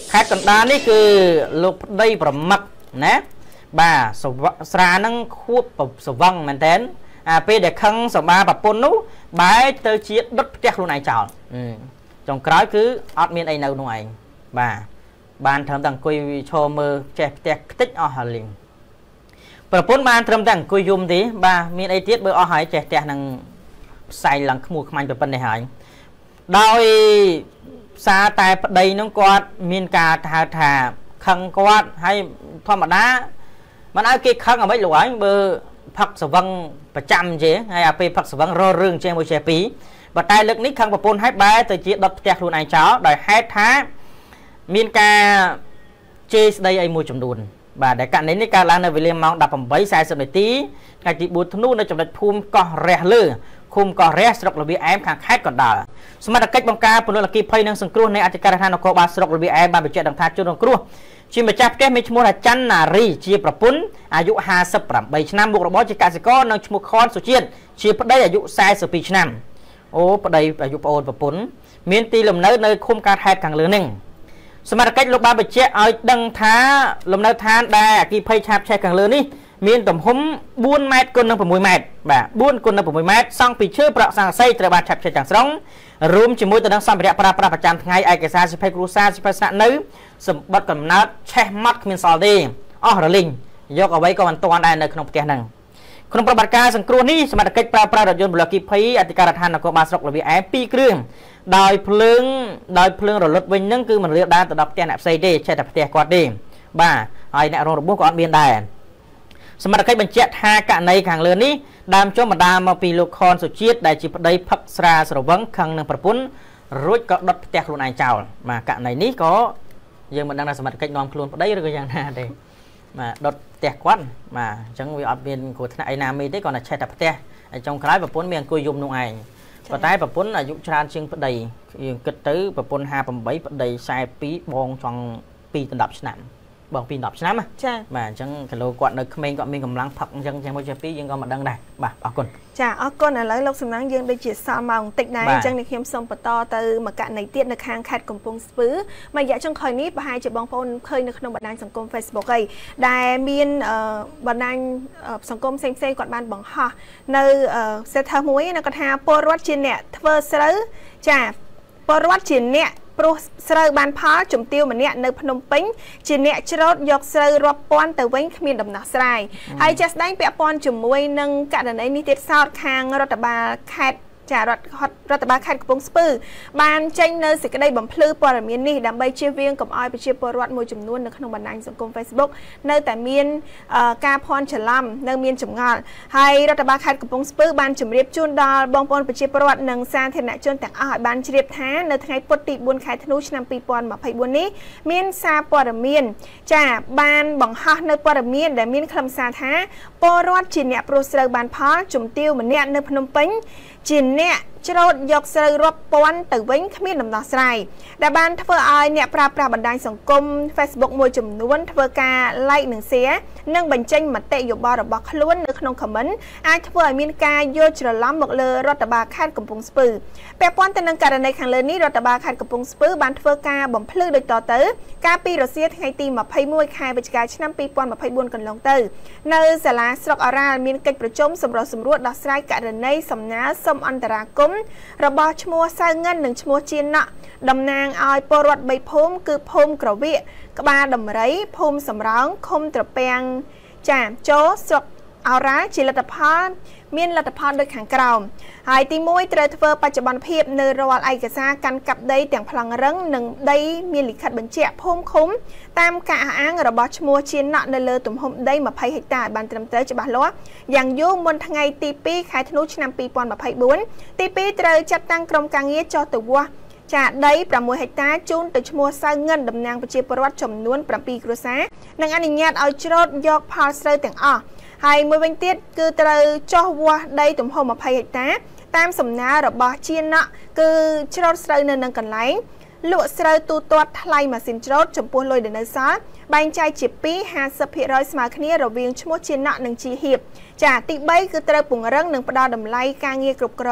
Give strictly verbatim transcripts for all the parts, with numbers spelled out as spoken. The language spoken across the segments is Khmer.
ខេត្តកណ្ដាលនេះគឺលោកប្តីប្រមឹកណាបាទស្រានឹងខួបសវឹងមែនតើអាពេលដែលខឹងសម្បាប្រពន្ធនោះបែរទៅជាដុតផ្ទះខ្លួនឯងចោលចុងក្រោយគឺអត់មានអីនៅនោះឯងបាទបានត្រឹមតែអង្គុយឈរមើលចេះផ្ទះខ្ទេចអស់ហើយលីងប្រពន្ធបានត្រឹមតែអង្គុយយំទេបាទមានអីទៀតបើអស់ហើយចេះផ្ទះនឹងផ្សែងឡើងខ្មួខ្មាញ់ប៉ុណ្ណេះហើយដោយសារតែប្តីនឹងគាត់មានការថាថាខឹងគាត់ហើយធម្មតាមិនឲ្យគេខឹងអ្វីលោកហើយបើផឹកសវឹងប្រចាំចេះហើយអាពេលផឹកសវឹងរលរឿងចេះមួយចេះពីរប៉ុន្តែលើកនេះខឹងប្រពន្ធហើយបែរទៅជាដុតផ្ទះខ្លួនឯងចោលដោយហេតុថាមានការជេរស្ដីអីមួយចំនួនបាទដែលករណីនេះកើតឡើងនៅវេលាម៉ោង ដប់ប្រាំបី សែសិប នាទីថ្ងៃទីបួនធ្នូនៅចំណុចភូមិកោះរះលើឃុំកោះរះស្រុករបៀអែមខាងខេត្តកណ្ដាលសមត្ថកិច្ចបង្ការពន្លត់អគ្គិភ័យនិងសង្គ្រោះនៃអធិការដ្ឋាននគរបាលស្រុករបៀអែមបានបញ្ជាក់ដឹងថាជនរងគ្រោះជាម្ចាស់ផ្ទះមានឈ្មោះថាច័ន្ទណារីជាប្រពន្ធអាយុห้าสิบแปดឆ្នាំមុខរបរជាកសិករនិងឈ្មោះខនសុជាតិជាប្តីអាយុสี่สิบสองឆ្នាំអូប្តីអាយុប្អូនប្រពន្ធមានទីលំនៅនៅឃុំកាត់ហេតុខាងលើនេះសមត្ថកិច្ចលោកបានបញ្ជាក់ឲ្យដឹងថាលំនៅឋានដែលអគ្គិភ័យឆាបឆេះខាងលើនេះមានទំហំបួនម៉ែត្រគុណនឹង6ម៉ែត្របាទបួនគុណនឹង6ម៉ែត្រសង់ពីឈើប្រក់ស័ង្កសីត្រូវបានឆាបឆេះទាំងស្រុងរួមជាមួយទៅនឹងសម្ភារៈប្រើប្រាស់ប្រចាំថ្ងៃឯកសារសិភ័យគ្រួសារសិភ័យស្នាក់នៅសម្បត្តិកំណើតឆេះម៉ត់គ្មានសល់ទេអស់រលីងយកអ្វីក៏មិនទាន់ដែរនៅក្នុងផ្ទះហ្នឹងក្នុងប្រតិបត្តិការសង្គ្រោះនេះសមត្ថកិច្ចប្រើប្រាស់រថយន្តបលអគ្គិភ័យអធិការដ្ឋាននគរបាលស្រុករបៀអែមពីរគ្រឿងដោយភ្លើងដោយភ្លើងរលត់វិញហ្នឹងគឺមិនរាលដាលទៅដល់ផ្ទះអ្នកផ្សេងទេចេះតែផ្ទះគាត់ទេបាទហើយអ្នករងរបួសក៏អត់មានដែរសមត្ថកិច្ចបញ្ជាក់ថាករណីខាងលើនេះដើមចុះបណ្ដាលមកពីលោកខនសុជាតិដែលជាប្តីផឹកស្រាស្រវឹងខឹងនឹងប្រពន្ធរួចក៏ដុតផ្ទះខ្លួនឯងចោលបាទករណីនេះក៏យើងមិនដឹងថាសមត្ថកិច្ចនាំខ្លួនប្តីឬក៏យ៉ាងណាទេបាទដុតផ្ទះគាត់បាទអញ្ចឹងវាអត់មានគ្រោះថ្នាក់អីណាមីទេគាត់តែឆេះតែផ្ទះហើយចុងក្រោយប្រពន្ធមានអង្គុយយំនោះឯងប៉ុន្តែប្រពន្ធអាយុច្រើនជាងប្តីយើងគិតទៅប្រពន្ធห้าสิบแปดប្តីสี่สิบสองបងចង់ពីដប់ឆ្នាំបងពីដប់ឆ្នាំចាបាទអញ្ចឹងគីឡូគាត់នៅក្មេងគាត់មានកម្លាំងផឹកអញ្ចឹងចឹងមួយចេះពីរយើងក៏មិនដឹងដែរបាទអរគុណចាអរគុណឥឡូវលោកសំណាងយើងដូចជាសល់មកបន្តិចដែរអញ្ចឹងនេះខ្ញុំសូមបន្តទៅមកករណីទៀតនៅខាងខេត្តកំពង់ស្ពឺមួយរយៈចុងក្រោយនេះប្រហែលជាបងប្អូនឃើញនៅក្នុងបណ្ដាញសង្គម Facebook អីដែលមានបណ្ដាញសង្គមផ្សេងៗគាត់បានបង្ហោះនៅសេដ្ឋាមួយនៅគាត់ថាពលរដ្ឋជាអ្នកធ្វើស្រូវចាពលរដ្ឋជាអ្នកព្រោះស្រូវបានផលជំទាវម្នាក់នៅភ្នំពេញជាអ្នកច្រូតយកស្រូវរាប់ពាន់ទៅវិញគ្មានដំណោះស្រាយហើយចាស់ស្ដែងពាក់ព័ន្ធជាមួយនឹងករណីនេះទៀតសោតខាងរដ្ឋបាលខេត្តចារដ្ឋរដ្ឋបាលខេត្តកំពង់ស្ពឺបានចេញនៅសេចក្តីបំភ្លឺព័ត៌មាននេះដើម្បីជៀសវាងកុំឲ្យប្រជាពលរដ្ឋមួយចំនួននៅក្នុងបណ្ដាញសង្គម Facebook នៅតែមានការភ័ន្តច្រឡំនៅមានចម្ងល់ហើយរដ្ឋបាលខេត្តកំពង់ស្ពឺបានជម្រាបជូនដល់បងប្អូនប្រជាពលរដ្ឋនិងសាធារណជនទាំងអស់ឲ្យបានជ្រាបថានៅថ្ងៃពុធទីបួនខែធ្នូឆ្នាំពីរពាន់ម្ភៃបួននេះមានសារព័ត៌មានចាបានបង្ហោះនៅព័ត៌មានដែលមានខ្លឹមសារថាពលរដ្ឋជាអ្នកព្រោះស្រូវបានផលជំទាវម្នាក់នៅភ្នំពេញជាអ្នកច្រូតយកស្រូវរាប់ពាន់ទៅវិញគ្មានដំណោះស្រាយដែលបានធ្វើឲ្យអ្នកប្រើប្រាស់បណ្ដាញសង្គម Facebook មួយចំនួនធ្វើការ like និង share និងបញ្ចេញមតិយោបល់របស់ខ្លួននៅក្នុង comment អាចធ្វើឲ្យមានការយល់ច្រឡំមកលើរដ្ឋបាលខេត្តកំពង់ស្ពឺពាក់ព័ន្ធទៅនឹងករណីខាងលើនេះរដ្ឋបាលខេត្តកំពង់ស្ពឺបានធ្វើការបំភ្លឺដូចតទៅកាលពីរសៀលថ្ងៃទីម្ភៃមួយខែវិច្ឆិកាឆ្នាំពីរពាន់ម្ភៃបួនកន្លងទៅនៅសាលាស្រុកអរ៉ាល់មានកិច្ចប្រជុំសម្រុះសម្រួលដោះស្រាយករណីសំណើសុំអន្តរាគមន៍របស់ឈ្មោះសៅងិននិងឈ្មោះជាណក់តំណាងឲ្យពលរដ្ឋបីភូមិគឺភូមិក្រវៀកក្បាលដំរីភូមិសំរោងឃុំត្រពាំងចាចូលស្រុកអរ៉ាជាលទ្ធផលមានលទ្ធផលដូចខាងក្រោមហើយទីមួយត្រូវធ្វើបច្ចុប្បន្នភាពនៅរាល់ឯកសារកាន់កាប់ដីទាំងប្លង់រឹងនិងដីមានលិខិតបញ្ជាក់ភូមិឃុំតាមការអះអាងរបស់ឈ្មោះជាណក់នៅលើទំហំដីម្ភៃហិកតាឲ្យបានត្រឹមត្រូវច្បាស់លាស់យ៉ាងយូរមុនថ្ងៃទីពីរខែធ្នូឆ្នាំពីរពាន់ម្ភៃបួនទីពីរត្រូវចាត់តាំងក្រុមការងារចុះទៅវាស់ចាដីប្រាំមួយហិកតាជូនទៅឈ្មោះសៅងិនតំណាងប្រជាពលរដ្ឋចំនួនប្រាំពីរគ្រួសារនិងអនុញ្ញាតឲ្យច្រូតយកផលស្រូវទាំងអស់ហើយមួយវិញទៀតគឺត្រូវចុះវាស់ដីទំហំម្ភៃហិកតាតាមសំណើរបស់ជាណក់គឺច្រូតស្រូវនៅនឹងកន្លែងលក់ស្រូវទូទាត់ថ្លៃម៉ាស៊ីនច្រូតចំពោះលុយដែលនៅសល់បែងចែកជាពីរ ห้าสิบភាគរយ ស្មើគ្នារវាងឈ្មោះជាណក់និងជាហៀបចាទីបីគឺត្រូវពង្រឹងនិងផ្ដល់តម្លៃការងារគ្រប់គ្រង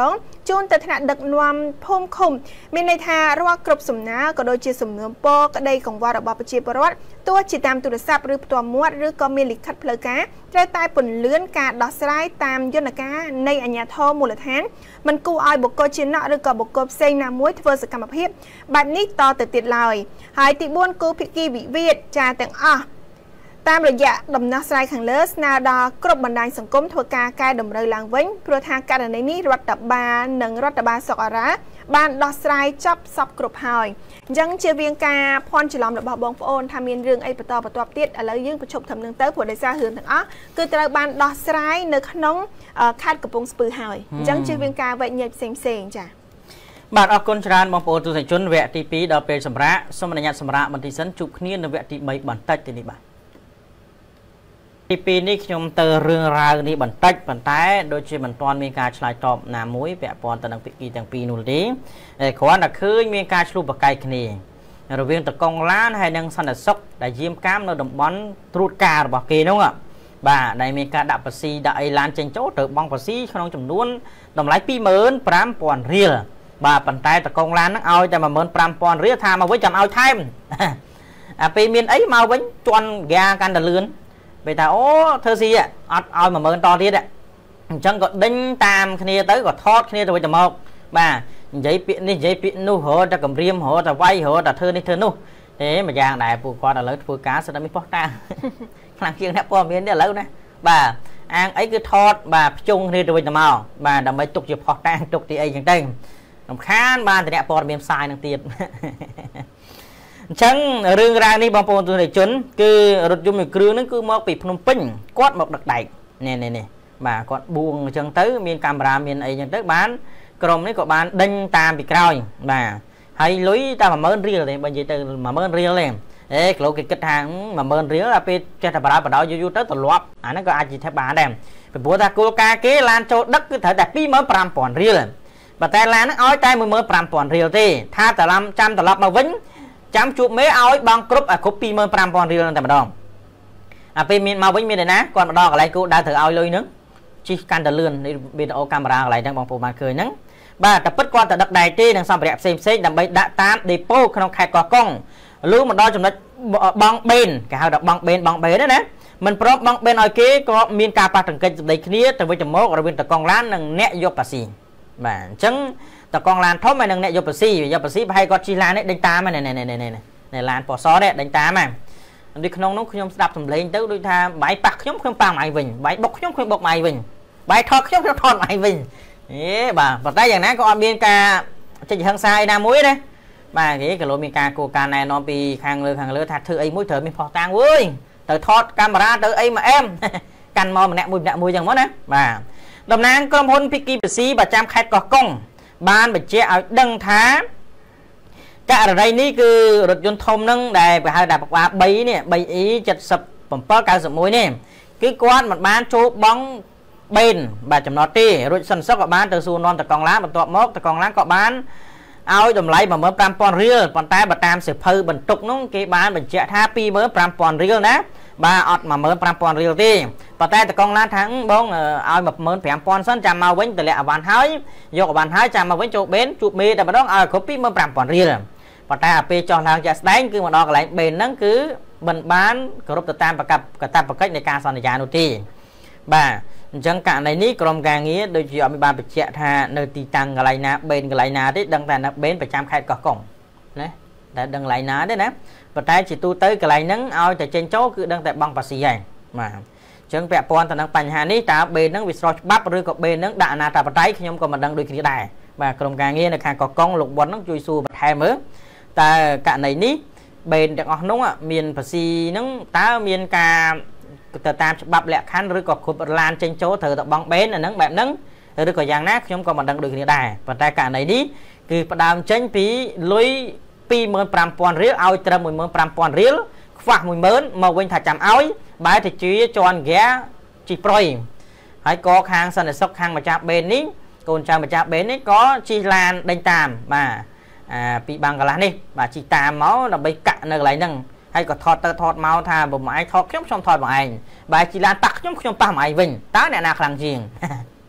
chôn từ thằng đặc loam phom khum mình này thà ra cướp sủng ná có đôi chia sủng nướng po cái đây còn qua đọc bảo chia bảoตัวจิตามตุลสับหรือตัวมวดหรือก็มีลิขัดเพลกาได้ตายผลเลื่อนการดอสไลตามยนต์กาในอัญญาทอมูลฐานมันกู้อ้อยบุกโกชินหรือก็บุกโกเซนามวยเทอร์สกรรมพิบบัดนี้ต่อติดติดลอยหายติบุญกูพิกีวิเวียดจาแต่งอ่ะตามระยะดำนักสไลขังเลสนาดอกรบบันไดสังคมทัวกาการดำเนินหลังเว้นโปรทางการในนี้รัฐบาลหนึ่งรัฐบาลสกอระบ้านดอสไลจับซับกรบหอยยังเชียร์เวียงกาพรฉลองระบบบองโอนทำเมียนเรื่องไอ้ประตอประตอบเตี้ยอะไรยื่นประชมทำหนึ่งเต้าผัวได้ซาหืนทั้งอ๋อคือตระบานดอสไลเนื้อขนมคาดกระปงสปือหอยยังเชียร์เวียงกาไว้เงียบเซ็งเซ็งจ้ะบาดออกคนชราบองโอนตุสัยชนแวะตีปีดาวเป็นสำระสมนัญญาสำระมันที่สันจุกนี้ในแวะตีใบบันตัดตีนี้บาที่ปีนี้ขยมเตอเรื่องราวนี้บันทึกบันท้ายโดยที่มันตอนมีการฉลายตอบนามวยแปะปอนตะนังปีกีต่างปีนู่นดีขวานตะคือมีการฉลุบไก่ขณีเราเวียงตะกองล้านให้ดังสันสกได้ยิ้มก้ามในดมบอลตรูดการบอกกีน้องอ่ะบ่าได้มีการดับภาษีได้ล้านเจนโจ้เติบบังภาษีขนมจำนวนดมไหลปีเหมือนปรามปอนเรียลบ่าปันท้ายตะกองล้านนั่งเอาแต่มาเหมือนปรามปอนเรียลทามาไว้จำเอาไทม์ปีเมียนไอ้มาไว้จวนแกกันตะเลือนไปแต่โอ้เธอสิอ่ะเอาเอามาเมินตอนที่อ่ะจังก็ดิ้งตามคณีtớiก็ทอดคณีตัวจะมองบ่าใจเปียนี่ใจเปียนู่หัวจะกำเรียมหัวจะไว้หัวจะเธอนี่เธอนู่เอ๊ะมาอย่างไหนปูควาจะเลิศปูก้าสุดมีพ่อตาหลังเชียงเนี่ยพ่อเมียนเนี่ยเลิศนะบ่าอังไอ้คือทอดบ่าจุงคณีตัวจะมองบ่าดำไปตุกจะพ่อตาตุกที่ไอ้ยังเต้งลำค้านบ้านแต่เนี่ยพ่อเมียนทรายนั่งเตียนฉันเรื่องราวนี้บางปนตัวในชนคือรถยนต์มีเครื่องนั่นคือมอกปีพนมปิ้งกอดหมกดักไดเนี่ยเนี่ยเนี่ยมากอดบวงจังตื้อมีการรามีไอ้ยังตื้อบ้านกรมนี้ก็บ้านดึงตามปีกรอยมาให้ลุยตามมาเมินเรียลเลยบางทีตื่นมาเมินเรียลเลยเอ๊ะโลกิจกระทางมาเมินเรียลอะเป็นแค่ธรรมดาปะดาวอยู่ๆตื้อตลอดอันนั้นก็อาจจะแทบบ้านได้เป็นบัวตาโกกาเกลานโจดักคือถ่ายแต่ปีเมื่อปรามปอนเรียลแต่แต่ลานนั้นอ้อยใจมือเมื่อปรามปอนเรียลที่ถ้าแต่ลำจำแต่ลำมาวิ่งจำจุดเมื่อเอาบางกรุ๊ปอ่ะครบปีเมื่อปรามปอนเรียลแต่มาดองอ่ะปีมีมาวิ่งมีเลยนะก่อนมาดองอะไรกูได้ถือเอาเลยนึงชีการตะเลื่อนในวิดีโอการมาอะไรทั้งบางปูมาเคยนึงบ้าแต่ปัจจุบันแต่ดักใดที่ทางสามแบบเซมเซนดับใบดักตามเดโป้ขนมไข่กอกล้องรู้มาดองจำนวนบางเบนแกเอาดักบางเบนบางเบนนั่นนะมันเพราะบางเบนเอาเก๋ก็มีการปาถึงกันในคดีแต่วิจารณ์เราเป็นตะกองล้านหนึ่งเนยยกภาษีบ้าจังตะกองล้านทบมาหนึ่งเนยยกภาษียกภาษีให้ก็ชีลานเนี่ยดังตามมาเนี่ยเนี่ยเนี่ยเนี่ยในลานปอซอเนี่ยดังตามมาดิขนมน้องขยมดับสำเร็จตื้อด้วยทางใบปักขยมขยมปังใหม่วิ่งใบบกขยมขยมบกใหม่วิ่งใบทอดขยมขยมทอดใหม่วิ่งเอ๊ะบ่าปัจจัยอย่างนั้นก็มีการจะทางซ้ายนามุ้ยนะบ่าที่กระโหลกมีการโกการในนอนปีข้างเรือข้างเรือถัดถือไอ้มุ้ยเถอะมีพอตังเว้ยเถอะทอดกามราเถอะไอ้มาเอ็มกันมอมันแหนมุ้ยแหนมุ้ยอย่างนั้นนะบ่าดำน้ำกรมพลพิกีปซีประจำแคดกอกงบ้านไปเจ้าดังท้ากะอะไรนี่คือรถยนต์ทมนั่งได้ไปหาดับว่าใบเนี่ยใบอีจัดสับผมเปิดการสมุยเนี่ยคือก้อนมันบ้านโชบ้องเบนบาดจำนอตีรถสันซอกกับบ้านเตอร์ซูนอนตะกองล้างบนตัวมกตะกองล้างกับบ้านเอาดมไหลมาเมื่อปรามปอนเรียลปอนใต้บาตามเสือเพอบรรทุกน้องเกบ้านบรรเจ้าท่าปีเมื่อปรามปอนเรียลนะบาออดมาเมื่อปรามปอนเรียลตีปอนใต้ตะกองล้างทั้งบ้องเอาแบบเมื่อแผงปอนสั้นจำมาเว้นแต่ละวันหายยกวันหายจำมาเว้นจูเบนจูเมแต่มาต้องเอาครบปีเมื่อปรามปอนเรียลพอตาไปจอหลังจากนั้นคือมาดอกอะไรเบนนั่นคือบรรบ้านกรบตามประกับกระตามประกัในการสัญญาโนตีบ่าจังการในนี้กรมการงี้โดยที่มีบานไปเจาะท่าในตีตังอะไรนะเบนอะไรนาที่ดังแต่นักเบนประจำใครก็กล่องนะแต่ดังไรนาด้วยนะพอตาจิตตูเตยอะไรนั้นเอาแต่เจนโจ้คือดังแต่บังภาษีใหญ่มาจังแปะปอนแต่นักปัญหานี้ตาเบนนั้นวิศวบับหรือกับเบนนั้นด่านาตาปไตขยมก็มาดังโดยคดีได้บ่ากรมการงี้ในการก็กล่องหลกบอลนั้นจุยซูบัดแทมือแต่การในนี้เบนจากอ๋อน้องอ่ะมีนภาษีน้องตามีนกาแต่ตามบับแหลกคันหรือก็ขุดลานเจนโจ้เธอตะบังเบนอันนั้นแบบนั้นหรือก็อย่างนั้นខ្ញុំក៏មិនដឹងដូចគ្នាដែរប៉ុន្តែករណីនេះគឺផ្ដើមចេញពីលុយពីរម៉ឺនប្រាំពាន់រៀលឲ្យត្រឹមមួយម៉ឺនប្រាំពាន់រៀលខ្វះមួយម៉ឺនមកវិញថាចាំឲ្យបែរទៅជាជន់ហ្គាជីប្រុយហើយក៏ខាងសន្តិសុខខាងម្ចាស់បេននេះកូនចៅម្ចាស់បេននេះក៏ជិះឡានដេញតាមបាទអាពីបាំងកន្លះនេះបាទជិះតាមមកដើម្បីកាក់នៅកន្លែងហ្នឹងហើយក៏ថតទៅថតមកថាបើមកឯងថតខ្ញុំខ្ញុំថតមកឯងបែរជីឡានប៉ះខ្ញុំខ្ញុំប៉ះមកឯងវិញតើអ្នកណាខ្លាំងជាង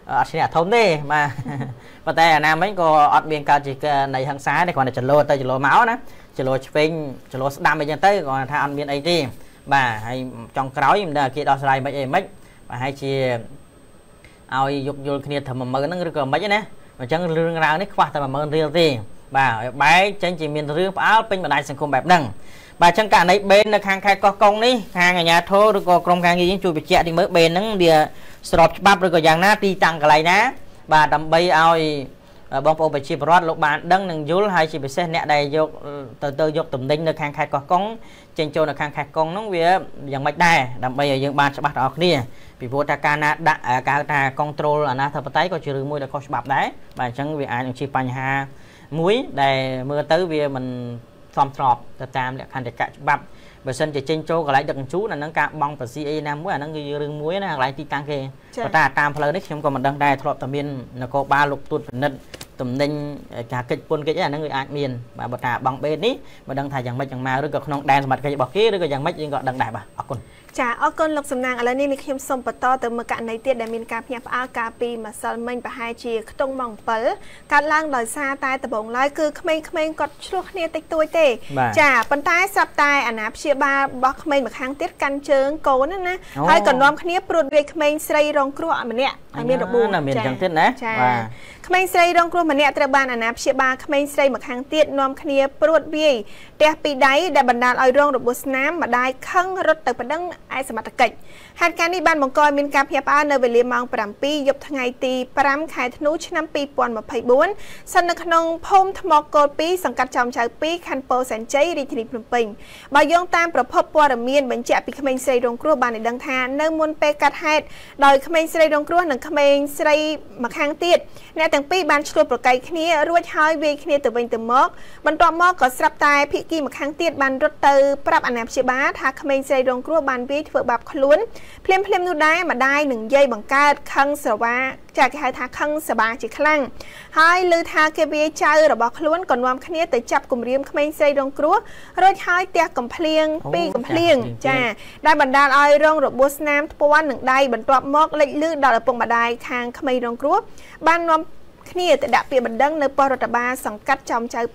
អត់ឈ្នះធំទេបាទប៉ុន្តែអាណាមិញក៏អត់មានកើតជានៃហិង្សាទេគ្រាន់តែចលោទៅចលោមកណាចលោឆ្វេងចលោស្ដាំអីចឹងទៅគាត់ថាអត់មានអីទេបាទហើយចុងក្រោយមិនដឹងគេដោះស្រាយមិនអីមិនប្រហែលជាឲ្យយោគយល់គ្នាត្រឹម10000ហ្នឹងឬក៏មិនណាអញ្ចឹងរឿងរ៉ាវនេះខ្វះតែ10000រៀលទេបាទឲ្យបែកចេញជាមានរឿងផ្អើលពេញបណ្ដាញសង្គមបែបហ្នឹងបាទអញ្ចឹងករណីបេននៅខាងខេត្តកោះកុងនេះខាងអាជ្ញាធរឬក៏ក្រុមការងារយើងជួយបញ្ជាក់ទីមើលបេនហ្នឹងវាស្របច្បាប់ឬក៏យ៉ាងណាទីតាំងកន្លែងណាបាទដើម្បីឲ្យបងប្អូនប្រជាពលរដ្ឋលោកបានដឹងនិងយល់ហើយជាពិសេសអ្នកដែលយកទៅទៅយកតំណែងនៅខាងខេត្តកោះកុងចេញចូលនៅខាងខេត្តកុងហ្នឹងវាយ៉ាងម៉េចដែរដើម្បីឲ្យយើងបានច្បាស់ទាំងអស់គ្នាពីព្រោះថាការណាដាក់ការថា control អាណាធិបតេយ្យក៏ជារឿងមួយដែលខុសច្បាប់ដែរបាទអញ្ចឹងវាអាចនឹងជាបញ្ហាមួយដែលមើលទៅវាមិនសមស្របទៅតាមលក្ខន្តិកៈច្បាប់បើសិនជាចេញចូលកន្លែងដឹកជញ្ជូនអាហ្នឹងការបង់ភាស៊ីអីណាមួយអាហ្នឹងគឺរឿងមួយណាកន្លែងទីតាំងគេប៉ុន្តែតាមផ្លូវនេះខ្ញុំក៏មិនដឹងដែរធ្លាប់តែមាននគរបាលលោកទួតពិនិត្យតំណែងការកិច្ចពន្ធកិច្ចអាហ្នឹងគឺអាចមានបាទបើថាបង់បេតនេះមិនដឹងថាយ៉ាងម៉េចយ៉ាងម៉ៅឬក៏ក្នុងដែនសមត្ថកិច្ចរបស់គេឬក៏យ៉ាងម៉េចយើងក៏ដឹងដែរបាទអរគុណចាអរគុណលោកសំណាងឥឡូវនេះនេះខ្ញុំសូមបន្តទៅមើលករណីទៀតដែលមានការភ្ញាក់ផ្អើលការពីម្សិលមិញប្រហែលជាខ្ទង់ម៉ោង7កើតឡើងដោយសារតែដំបងឡើយគឺក្មេងៗគាត់ឆ្លោះគ្នាតិចតួចទេចាប៉ុន្តែស្រាប់តែអាណាព្យាបាលរបស់ក្មេងម្ខាងទៀតកាន់ជើងកូនណាហើយក៏នាំគ្នាព្រួតវាយក្មេងស្រីរងគ្រោះម្នាក់ឲ្យមានរបួសចាមានចឹងទៀតណាបាទក្មេងស្រីរងគ្រោះម្នាក់ត្រូវបានអាណាព្យាបាលក្មេងស្រីម្ខាងទៀតនាំគ្នាព្រួតវាយទះពីដៃដែលបណ្ដាលឲ្យរងរបួសស្នាមម្ដាយខឹងរត់ទៅប្តឹងឯសមត្ថកិច្ចហេតុការណ៍នេះបានបង្កឲ្យមានការភ្ញាក់ផ្អើលនៅវេលាម៉ោង7យប់ថ្ងៃទី5ខែធ្នូឆ្នាំ2024ស្ថិតនៅក្នុងភូមិថ្មគោល2សង្កាត់ចោមចៅ2ខណ្ឌពោធិ៍សែនជ័យរាជធានីភ្នំពេញបើយោងតាមប្រភពព័ត៌មានបញ្ជាក់ពីក្មេងស្រីរងគ្រោះបានឲ្យដឹងថានៅមុនពេលកាត់ហេតុដោយក្មេងស្រីរងគ្រោះនិងក្មេងស្រីម្ខាងទៀតអ្នកទាំងពីរបានឆ្លោះប្រកែកគ្នារួចហើយវាយគ្នាទៅវិញទៅមកបន្ទាប់មកក៏ស្រាប់តែភាគីម្ខាងទៀតបានរត់ទៅប្រាប់អាណាព្យាបាលថាក្មេងស្រីរងគ្រោះបានវាយធ្វើបាបខ្លួនភ្លាមភ្លាមនោះដែរម្ដាយនឹងយាយបង្កើតខឹងស្រវាចាគេហៅថាខឹងសបាជាខ្លាំងហើយឮថាគេវាយចៅរបស់ខ្លួនក៏នាំគ្នាទៅចាប់គំរាមក្មេងស្រីរងគ្រោះរួចហើយទះកំភ្លៀងពីរកំភ្លៀងចាដែលបណ្ដាលឲ្យរងរបួសស្នាមថ្ពាន់និងដៃបន្ទាប់មកលេចលឺដល់ឪពុកម្ដាយខាងក្មេងរងគ្រោះបាននាំគ្នាទៅដាក់ពាក្យបណ្ដឹងនៅប៉ុស្តិ៍រដ្ឋបាលសង្កាត់ចោមចៅ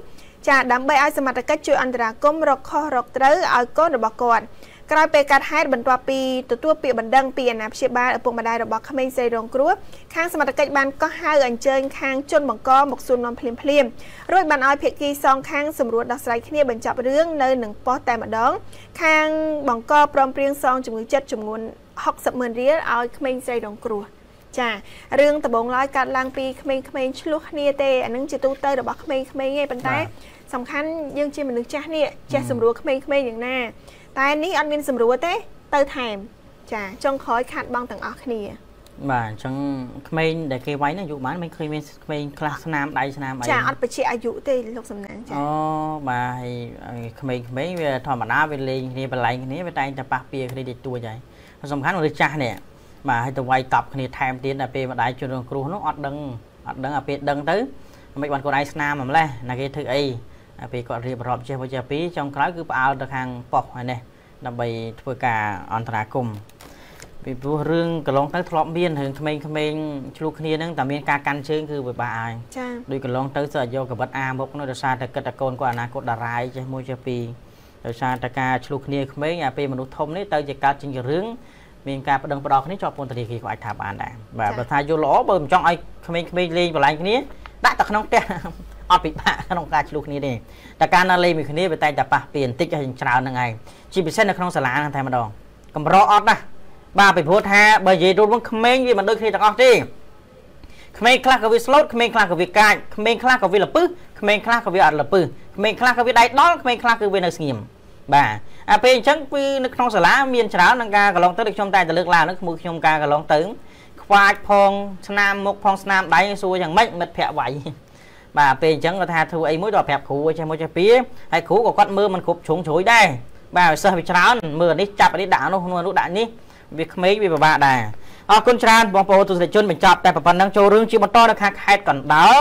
2ចាដើម្បីឲ្យសមត្ថកិច្ចជួយអន្តរាគមន៍រកខុសរកត្រូវឲ្យកូនរបស់គាត់ក្រោយពេលកាត់ហេតុបន្ទាប់ពីទទួលពាក្យបណ្ដឹងពីអាណាព្យាបាលឪពុកម្ដាយរបស់ក្មេងស្រីរងគ្រោះខាងសមត្ថកិច្ចបានកោះហៅអញ្ជើញខាងជនបង្កមកសួរនាំភ្លាមភ្លាមរួចបានឲ្យភាគីសងខាងសម្រួលដោះស្រាយគ្នាបញ្ចប់រឿងនៅនឹងប៉ុស្តិ៍តែម្ដងខាងបង្កព្រមព្រៀងសងជំងឺចិត្តចំនួន60ម៉ឺនរៀលឲ្យក្មេងស្រីរងគ្រោះចារឿងដំបងឡើយកាត់ឡើងពីក្មេងៗឆ្លោះគ្នាទេអានឹងជាទូទៅរបស់ក្មេងៗឯងប៉ុន្តែសំខាន់យើងជាមនុស្សចាស់នេះចេះសម្រួលក្មេងៗយ៉ាងណាតែនេះអត់មានសម្រួលទេទៅថែមចាចុងក្រោយខាត់បងទាំងអស់គ្នាបាទអញ្ចឹងក្មេងដែលគេវាយហ្នឹងអាយុប៉ុន្មានមិនឃើញមានក្មេងខ្លះស្នាមដៃស្នាមអីចាអត់បជាអាយុទេលោកសំណាងចាអូបាទហើយក្មេងៗវាធម្មតាវាលេងគ្នាបលែងគ្នាវាតែងតែប៉ះពៀគ្នាតិចតួចហើយសំខាន់មនុស្សចាស់នេះបាទហើយទៅវាយតប់គ្នាថែមទៀតដល់ពេលម្ដាយជនរងគ្រោះនោះអត់ដឹងអត់ដឹងអាពេលដឹងទៅមិនបានគាត់ឯងស្នាមម្លេះណាគេធ្វើអីពេលគាត់រៀបរាប់ចេះវិជ្ជាពីរចុងក្រោយគឺផ្អើលទៅខាងប៉ុស្តិ៍ហើយនេះដើម្បីធ្វើការអន្តរាគមន៍ពីព្រោះរឿងកន្លងទៅធ្លាប់មានរឿងក្មេងៗឆ្លោះគ្នាហ្នឹងតែមានការកាន់ជើងគឺវាបាក់ហើយចាដោយកន្លងទៅសើយកកបិតអាមុខនោះដោយសារតែគិតតែកូនគាត់អនាគតតារាយចេះមួយចេះពីរដោយសារតែការឆ្លោះគ្នាក្មេងអាពេលមនុស្សធំនេះទៅជាកើតជារឿងមានការបដិងបដោគ្នាជាប់ពន្ធនាគារក៏អាចថាបានដែរបាទបើថាយល់ល្អបើមិនចង់ឲ្យក្មេងៗលេងបលែងគ្នាដាក់ទៅក្នុងផ្ទះអត់ពិបាកក្នុងការឆ្លោះគ្នាទេតែការណាលេងមួយគ្នាវាតែតែប៉ះពីបន្តិចហើយច្រើនហ្នឹងឯងជាពិសេសនៅក្នុងសាលាហ្នឹងតែម្ដងកម្រអត់ណាបាទពីព្រោះថាបើនិយាយរួមមកក្មេងវាមិនដូចគ្នាទាំងអស់ទេក្មេងខ្លះក៏វាស្លូតក្មេងខ្លះក៏វាកាចក្មេងខ្លះក៏វាលពឹសក្មេងខ្លះក៏វាអត់លពឹសក្មេងខ្លះក៏វាដៃដល់ក្មេងខ្លះគឺវានៅស្ងៀមបាទអាពេលអញ្ចឹងគឺនៅក្នុងសាលាមានច្រើននឹងការកន្លងទៅដូចខ្ញុំតែទៅលើកឡើងហ្នឹងក្មួយខ្ញុំការកន្លងទៅខ្វាចផងស្នាមមុខផងស្នាមដៃសួរយ៉ាងម៉េចមិត្តភ័ក្តិវាយបាទពេលអញ្ចឹងគាត់ថាធ្វើអីមួយដល់ប្រាប់គ្រូចេះមួយចេះពីរហើយគ្រូក៏គាត់មើលមិនគ្រប់ជ្រុងជ្រោយដែរបាទសិស្សវាច្រើនមើលនេះចាប់នេះដាក់នោះនោះដាក់នេះវាក្មេងវាពិបាកដែរអរគុណច្រើនបងប្អូនទស្សនិកជនបញ្ចប់តែប៉ុណ្្នឹងចូលរឿងជាបន្តនៅខាងខេត្តកណ្ដាល